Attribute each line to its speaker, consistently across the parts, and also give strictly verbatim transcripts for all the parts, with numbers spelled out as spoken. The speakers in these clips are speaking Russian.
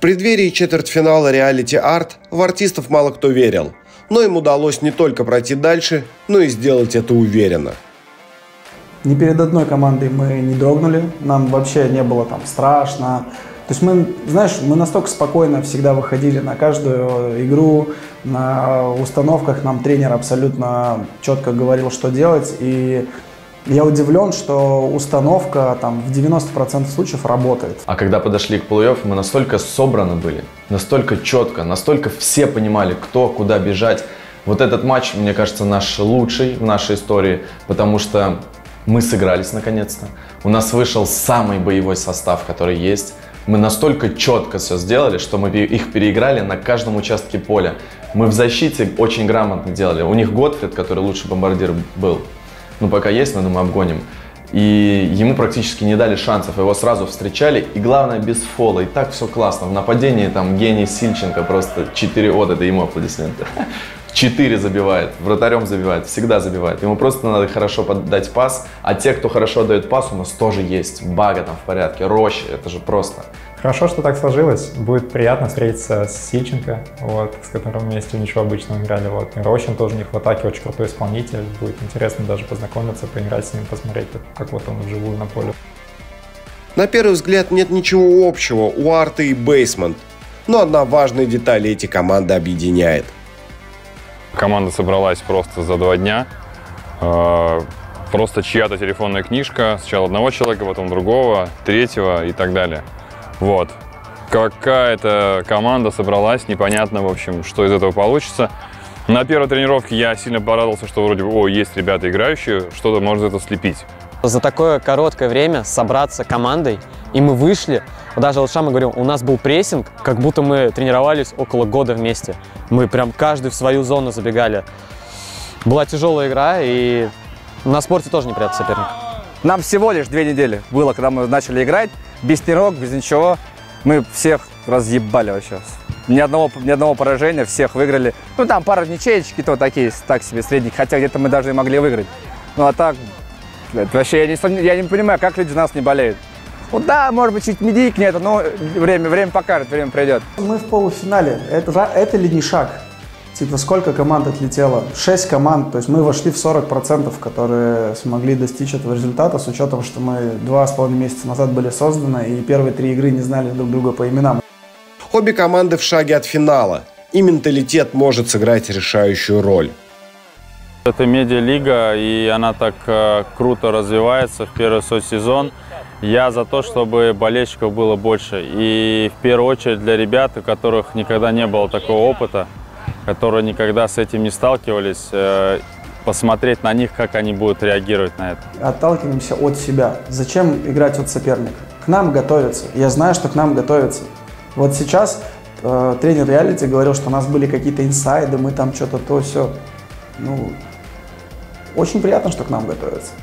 Speaker 1: преддверии четвертьфинала реалити арт в артистов мало кто верил, но им удалось не только пройти дальше, но и сделать это уверенно.
Speaker 2: Ни перед одной командой мы не дрогнули, нам вообще не было там страшно. То есть мы, знаешь, мы настолько спокойно всегда выходили на каждую игру, на установках нам тренер абсолютно четко говорил, что делать. И я удивлен, что установка там в девяноста процентах случаев работает.
Speaker 3: А когда подошли к плей-офф, мы настолько собраны были, настолько четко, настолько все понимали, кто куда бежать. Вот этот матч, мне кажется, наш лучший в нашей истории, потому что мы сыгрались наконец-то. У нас вышел самый боевой состав, который есть. Мы настолько четко все сделали, что мы их переиграли на каждом участке поля. Мы в защите очень грамотно делали. У них Готфрид, который лучший бомбардир был. Ну, пока есть, но, думаю, обгоним. И ему практически не дали шансов. Его сразу встречали. И главное, без фола. И так все классно. В нападении там гений Сильченко просто четыре ода, это ему аплодисменты. четыре забивает, вратарем забивает, всегда забивает. Ему просто надо хорошо подать пас, а те, кто хорошо дает пас, у нас тоже есть. Бага там в порядке, Рощи, это же просто.
Speaker 4: Хорошо, что так сложилось. Будет приятно встретиться с Сильченко, вот, с которым вместе ничего обычного играли. Вот. И Рощин тоже у них в атаке очень крутой исполнитель. Будет интересно даже познакомиться, поиграть с ним, посмотреть, как вот он вживую на поле.
Speaker 1: На первый взгляд нет ничего общего у Арта и Бейсмент, но одна важная деталь эти команды объединяет.
Speaker 5: Команда собралась просто за два дня. Просто чья-то телефонная книжка. Сначала одного человека, потом другого, третьего и так далее. Вот. Какая-то команда собралась, непонятно, в общем, что из этого получится. На первой тренировке я сильно порадовался, что вроде, о, есть ребята играющие, что-то может это слепить.
Speaker 6: За такое короткое время собраться командой, и мы вышли. Даже вот Шама говорил, у нас был прессинг, как будто мы тренировались около года вместе. Мы прям каждый в свою зону забегали. Была тяжелая игра, и на спорте тоже неприятный соперник.
Speaker 7: Нам всего лишь две недели было, когда мы начали играть, без тренировок, без ничего. Мы всех разъебали вообще. Ни одного, ни одного поражения, всех выиграли. Ну там пара ничеечки, то такие, так себе средних, хотя где-то мы даже и могли выиграть. Ну а так, блядь, вообще я не, я не понимаю, как люди за нас не болеют. Ну да, может быть, чуть медийки нет, но время, время покажет, время придет.
Speaker 2: Мы в полуфинале. Это, это ли не шаг? Типа, сколько команд отлетело? Шесть команд. То есть мы вошли в сорок процентов, которые смогли достичь этого результата, с учетом, что мы два с половиной месяца назад были созданы, и первые три игры не знали друг друга по именам.
Speaker 1: Обе команды в шаге от финала, и менталитет может сыграть решающую роль.
Speaker 8: Это медиалига, и она так э, круто развивается в первый свой сезон. Я за то, чтобы болельщиков было больше. И в первую очередь для ребят, у которых никогда не было такого опыта, которые никогда с этим не сталкивались, э, посмотреть на них, как они будут реагировать на это.
Speaker 2: Отталкиваемся от себя. Зачем играть от соперника? К нам готовятся. Я знаю, что к нам готовятся. Вот сейчас э, тренер реалити говорил, что у нас были какие-то инсайды, мы там что-то то, все. Ну, очень приятно, что к нам готовятся.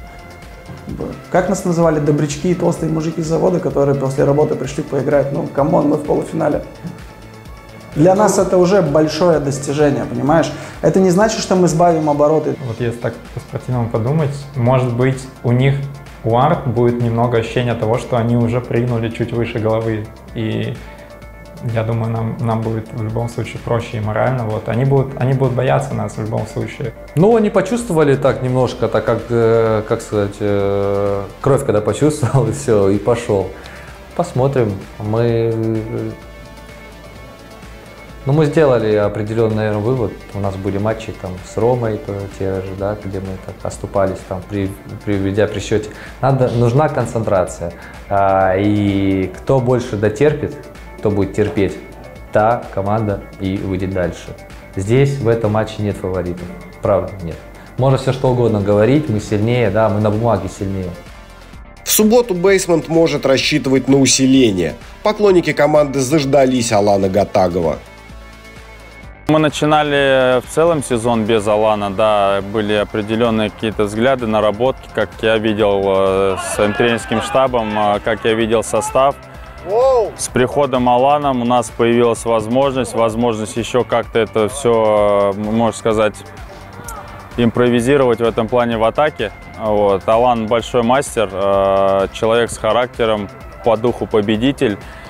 Speaker 2: Как нас называли добрячки и толстые мужики с завода, которые после работы пришли поиграть? Ну, камон, мы в полуфинале. Для нас это уже большое достижение, понимаешь? Это не значит, что мы сбавим обороты.
Speaker 4: Вот если так по-спортивному подумать, может быть, у них, у Арт будет немного ощущения того, что они уже прыгнули чуть выше головы. И я думаю, нам, нам будет в любом случае проще и морально. Вот. Они, будут, они будут бояться нас в любом случае.
Speaker 9: Ну, они почувствовали так немножко, так как, э, как сказать, э, кровь когда почувствовал, и все, и пошел. Посмотрим. Мы, ну, мы сделали определенный, наверное, вывод. У нас были матчи там с Ромой, то, те же, да, где мы так оступались, там, при, приведя при счете. Надо, нужна концентрация. А, и кто больше дотерпит, кто будет терпеть, та команда и выйдет дальше. Здесь в этом матче нет фаворитов. Правда, нет. Можно все что угодно говорить, мы сильнее, да, мы на бумаге сильнее.
Speaker 1: В субботу Бейсмент может рассчитывать на усиление. Поклонники команды заждались Алана Гатагова.
Speaker 8: Мы начинали в целом сезон без Алана, да, были определенные какие-то взгляды, наработки, как я видел э, с своим тренерским штабом, э, как я видел состав. С приходом Алана у нас появилась возможность, возможность еще как-то это все, можно сказать, импровизировать в этом плане в атаке. Вот. Алан большой мастер, человек с характером, по духу победитель.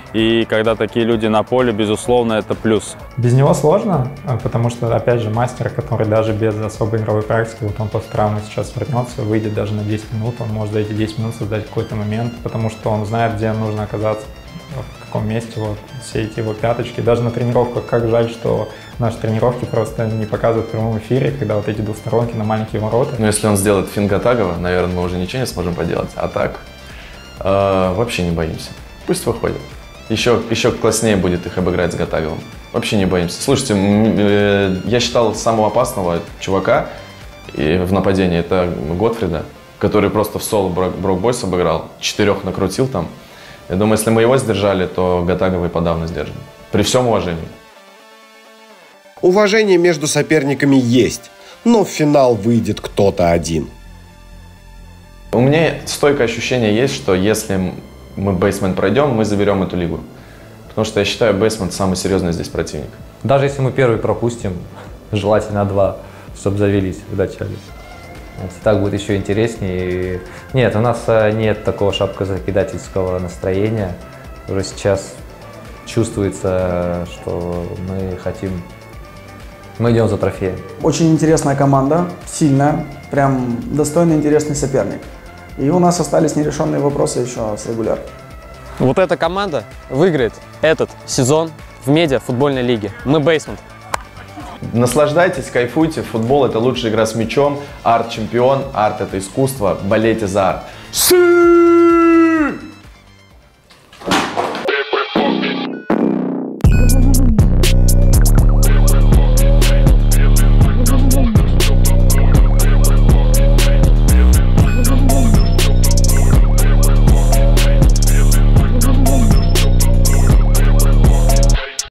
Speaker 8: И когда такие люди на поле, безусловно, это плюс.
Speaker 4: Без него сложно, потому что, опять же, мастер, который даже без особой игровой практики, вот он после травмы сейчас вернется, выйдет даже на десять минут, он может за эти десять минут создать какой-то момент, потому что он знает, где нужно оказаться, в каком месте, вот все эти его пяточки. Даже на тренировках, как жаль, что наши тренировки просто не показывают в прямом эфире, когда вот эти двусторонки на маленькие ворота.
Speaker 3: Ну, если он сделает финт Гатагова, наверное, мы уже ничего не сможем поделать. А так, э, вообще не боимся. Пусть выходит. Еще, еще класснее будет их обыграть с Гатаговым. Вообще не боимся. Слушайте, я считал самого опасного чувака в нападении, это Готфрида, который просто в соло Брок Бойс обыграл, четырех накрутил там. Я думаю, если мы его сдержали, то Гатагова и подавно сдержим. При всем уважении.
Speaker 1: Уважение между соперниками есть, но в финал выйдет кто-то один.
Speaker 3: У меня стойкое ощущение есть, что если мы бейсмент пройдем, мы заберем эту лигу. Потому что я считаю, бейсмент самый серьезный здесь противник.
Speaker 9: Даже если мы первый пропустим, желательно два, чтобы завелись в начале. Так будет еще интереснее. Нет, у нас нет такого шапкозакидательского настроения. Уже сейчас чувствуется, что мы хотим, мы идем за трофеем.
Speaker 2: Очень интересная команда, сильная, прям достойный, интересный соперник. И у нас остались нерешенные вопросы еще с регуляркой.
Speaker 6: Вот эта команда выиграет этот сезон в медиа-футбольной лиге. Мы бейсмент.
Speaker 3: Наслаждайтесь, кайфуйте. Футбол – это лучшая игра с мячом. Арт – чемпион. Арт – это искусство. Болейте за арт.